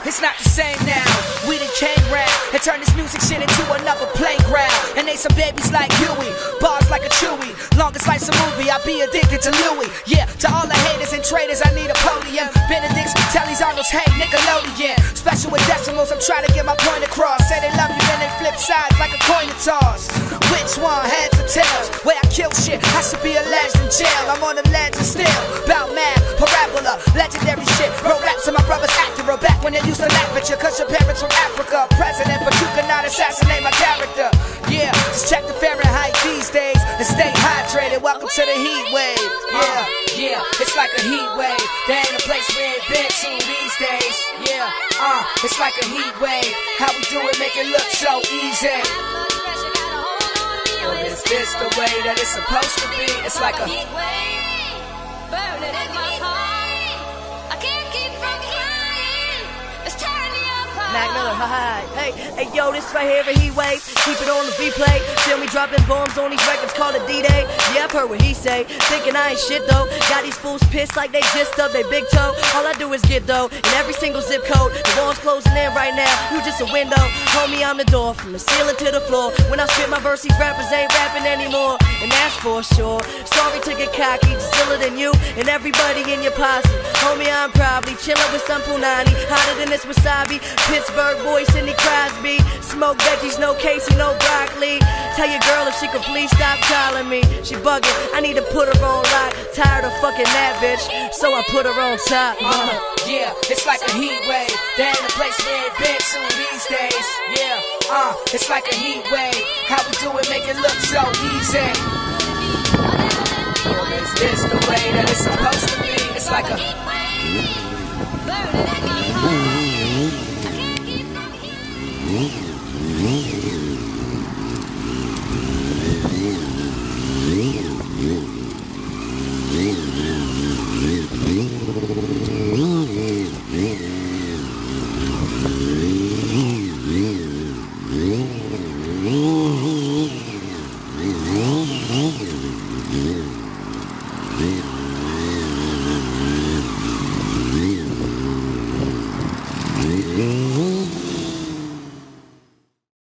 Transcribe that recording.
it's not the same now. We done came round and turned this music shit into another playground. And they some babies like Huey, bars like a Chewy. Longest life's a movie, I'll be addicted to Louis. Yeah, to all the haters and traitors, I need a podium. Benedict's, Telly's, Arnold's, hey, Nickelodeon. Special with decimals, I'm trying to get my point across. Say they love you, then they flip sides like a coin to toss. Which one, heads or tails? Where I kill shit, I should be alleged in jail. I'm on the ledge and still bout math, parabola, legendary shit. Wrote raps and my brother's Acura back when they used to laugh at you, cause your parents from Africa. President, but you cannot assassinate my character. Yeah, just check the Fahrenheit these days and stay hydrated. Welcome to the heat wave. Yeah, it's like a heat wave. There ain't a place we ain't been to these days. Yeah, it's like a heat wave. How we do it, make it look so easy. Or is this the way that it's supposed to be? It's like a heat wave, burning in my heart. I can't keep from crying. It's turning up high. Hey, yo, this right here a heat wave. Keep it on the replay. Till we dropping bombs on these records, call it D-Day. Yeah, I've heard what he say. Thinking I ain't shit though. Got these fools pissed like they just up they big toe. All I do is get though. In every single zip code. The walls closing in right now. You just a window. Homie, I'm the door. From the ceiling to the floor. When I spit my verse, these rappers ain't rapping anymore. And that's for sure. Sorry to get cocky. Just iller than you and everybody in your posse. Homie, I'm probably chilling with some punani. Hotter than this wasabi. Pittsburgh boy, Sidney Crosby. Smoke veggies, no Casey, no broccoli. Tell your girl if she could please stop calling me. She bugging, I need to put her on lock. Tired of fucking that bitch, so I put her on top. Yeah, it's like a heat wave. There ain't a place we ain't been to these days. Yeah, it's like a heat wave. How we do it, make it look so easy. Or is this the way that it's supposed to be? It's like a heat wave, burning in my heart. I can't keep from here.